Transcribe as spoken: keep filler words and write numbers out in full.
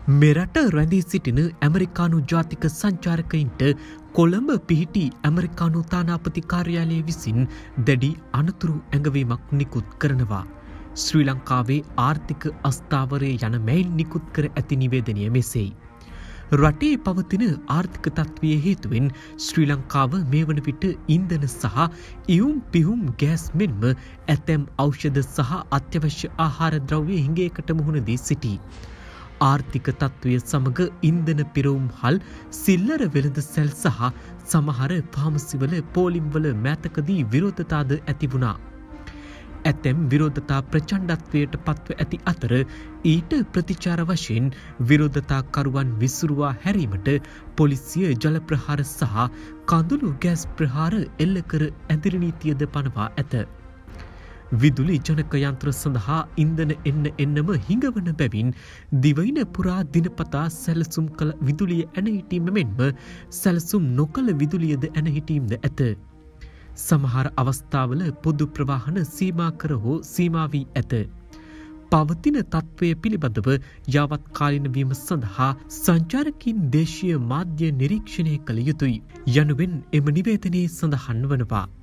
මෙරට රැඳී සිටින ඇමරිකානු ජාතික සංචාරකයින්ට කොළඹ පිහිටි ඇමරිකානු තානාපති කාර්යාලය විසින් දැඩි අනතුරු ඇඟවීමක් නිකුත් කරනවා. ශ්‍රී ලංකාවේ ආර්ථික අස්ථාවරය යන මෙයින් නිකුත් කර ඇති නිවේදනය මෙසේයි. රටේ පවතින ආර්ථික තත්ත්වයේ හේතුවෙන් ශ්‍රී ලංකාව මේ වන විට ඉන්ධන සහ ඉවුම් පිහුම් ගෑස් මෙන්ම ඇතැම් ඖෂධ සහ අත්‍යවශ්‍ය ආහාර ද්‍රව්‍ය හිඟයකට මුහුණ දී සිටී. ආර්ථික තත්ත්වය සමග ඉන්ධන පිරවුම් හල් සිල්ලර වෙළඳ සැල් සහ සමහර ෆාමසිවල පෝලිම්වල මෑතකදී විරෝධතාද ඇති වුණා. ඇතැම් විරෝධතා ප්‍රචණ්ඩත්වයට පත්ව ඇති අතර ඊට ප්‍රතිචාර වශයෙන් විරෝධතාකරුවන් විසුරුවා හැරීමට පොලිසිය ජල ප්‍රහාර සහ කඳුළු ගෑස් ප්‍රහාර එල්ල කර ඇදිරි නීතියද පනවා ඇත. විදුලි ජනක යන්ත්‍ර සඳහා ඉන්ධන එන්න එන්නම හිඟවන බැවින් දිවයින පුරා දිනපතා සැලසුම් කළ විදුලිය ඇන හිටීම මෙන්ම සැලසුම් නොකළ විදුලියද ඇන හිටීම්ද ඇත. සමහර අවස්ථාවල පොදු ප්‍රවාහන සීමා කර හෝ සීමා වී ඇත. පවතින තත්ත්වය පිළිබඳව යාවත්කාලින වීම සඳහා සංචාරකින් දේශීය මාධ්‍ය නිරීක්ෂණය කළ යුතුයි යනුවෙන් එම නිවේදනයේ සඳහන් වනවා.